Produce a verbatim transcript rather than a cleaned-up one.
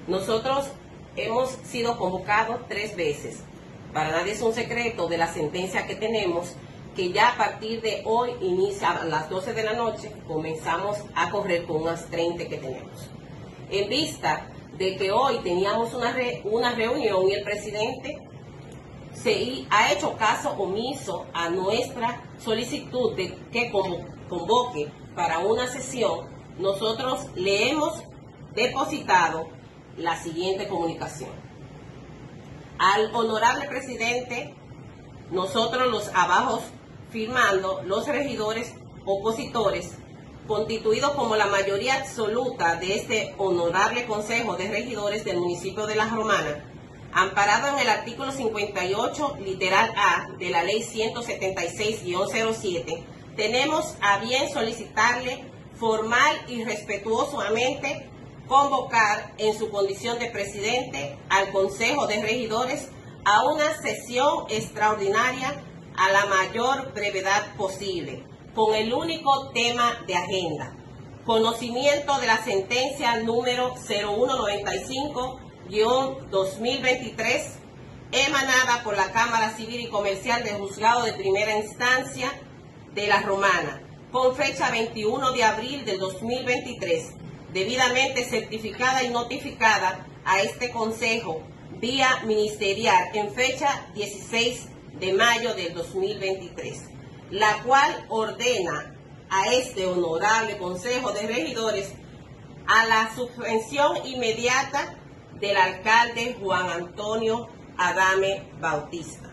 Nosotros hemos sido convocados tres veces. Para nadie es un secreto de la sentencia que tenemos, que ya a partir de hoy inicia a las doce de la noche, comenzamos a correr con unas treinta que tenemos. En vista de que hoy teníamos una, re, una reunión y el presidente se ha hecho caso omiso a nuestra solicitud de que convoque para una sesión, nosotros le hemos depositado la siguiente comunicación. Al honorable presidente, nosotros los abajo firmando, los regidores opositores, constituidos como la mayoría absoluta de este honorable Consejo de Regidores del municipio de La Romana, amparado en el artículo cincuenta y ocho, literal A, de la ley ciento setenta y seis guión cero siete, tenemos a bien solicitarle formal y respetuosamente convocar en su condición de presidente al Consejo de Regidores a una sesión extraordinaria a la mayor brevedad posible, con el único tema de agenda: conocimiento de la sentencia número cero uno noventa y cinco guión dos mil veintitrés, emanada por la Cámara Civil y Comercial del Juzgado de Primera Instancia de La Romana, con fecha veintiuno de abril del dos mil veintitrés, debidamente certificada y notificada a este Consejo vía ministerial en fecha dieciséis de mayo del dos mil veintitrés, la cual ordena a este honorable Consejo de Regidores a la suspensión inmediata del alcalde Juan Antonio Adame Bautista.